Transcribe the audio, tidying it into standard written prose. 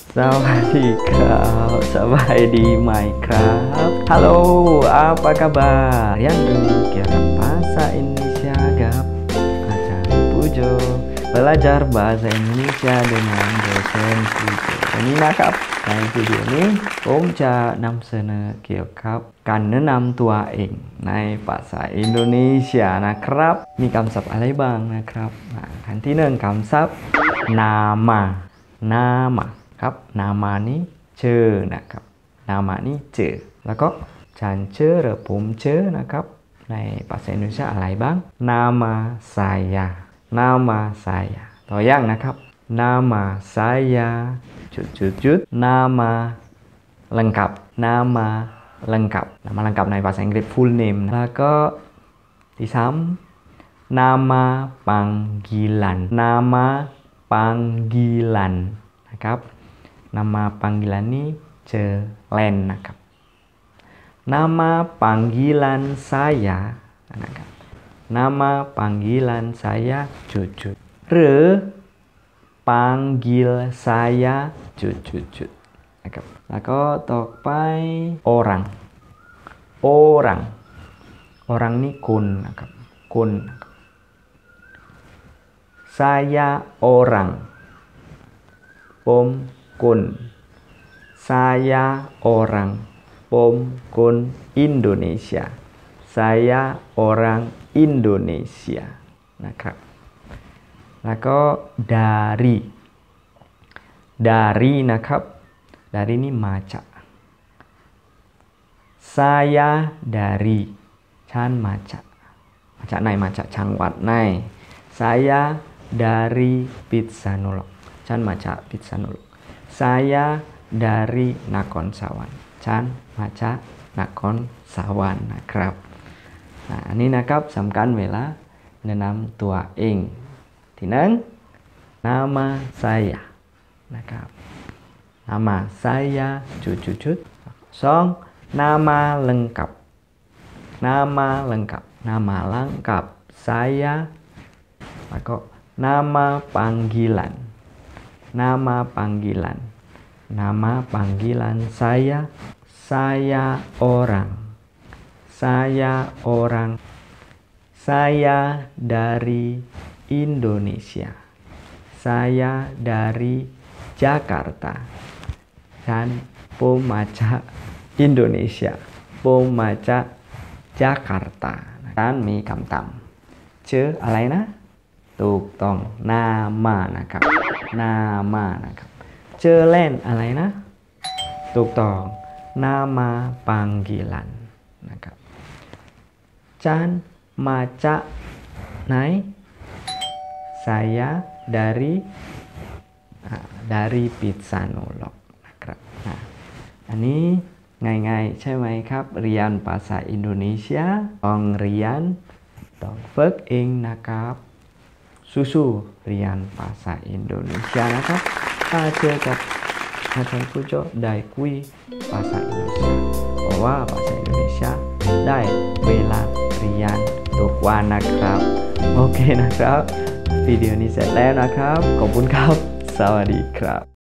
Sawadee Sawadee my crab. Halo, apa kabar? Yang dulu bahasa Indonesia gap Ajar Pujo. Belajar bahasa Indonesia dengan dosen Pujo. Iniนะครับในวิดีโอนี้ผมจะนำเสนอเกี่ยวกับการแนะนำตัวเองในภาษาอินโดนีเซียนะครับมีคำศัพท์อะไรบ้างนะครับขั้นที่หนึ่งคำศัพท์ nama ครับ nama นี้ชื่อนะครับ nama นี้ชื่อแล้วก็ฉันชื่อหรือผมชื่อนะครับในภาษาอินโดนีเซียอะไรบ้าง nama saya ตัวอย่างนะครับ nama saya nama lengkap nama lengkap ในภาษาอังกฤษ full name แล้วก็ที่สาม nama panggilan นะครับ nama panggilan นี้ชื่อเล่นนะครับ nama panggilan saya นะครับ nama panggilan saya หรือ panggil saya นะครับแล้วก็ต่อไป orang นี่คุณนะครับคุณ saya orang ผมคุณ saya orang ผมคน Indonesia saya orang Indonesia นะครับแล้วก็ dari นะครับ dari นี่มาจาก saya dari ฉันมาจากไหนมาจากจังหวัดไหน saya dari Pitsanulok ฉันมาจากพิษณุโลก saya dari Nakhon Sawan ฉันมาจากนครสวรรค์นะครับอันนี้นะครับสำคัญเวลาแนะนำตัวเองที่หนึ่ง nama saya นะครับ nama saya สอง nama lengkap nama lengkap saya แล้วก็ nama panggilan saya orang saya dari Indonesia saya dari Jakarta ฉันผมมาจาก Indonesia ผมมาจาก Jakarta ฉันมีคำถามชื่ออะไรนะถูกต้อง nama นะครับ nama นะครับชื่อเล่นอะไรนะถูกต้อง nama panggilan นะครับฉันมาจากไหน saya dari Pitsanulok นะครับอันนี้ง่ายๆใช่ไหมครับเรียนภาษาอินโดนีเซียต้องเรียนต้องฝึกเองนะครับสู้ๆเรียนภาษาอินโดนีเซียนะครับถ้าเจอกับอาจารย์ผู้โจได้คุยภาษาอินโดนีเซียเพราะว่าภาษาอินโดนีเซียได้เวลาเรียนทุกวันนะครับโอเคนะครับวิดีโอนี้เสร็จแล้วนะครับขอบคุณครับสวัสดีครับ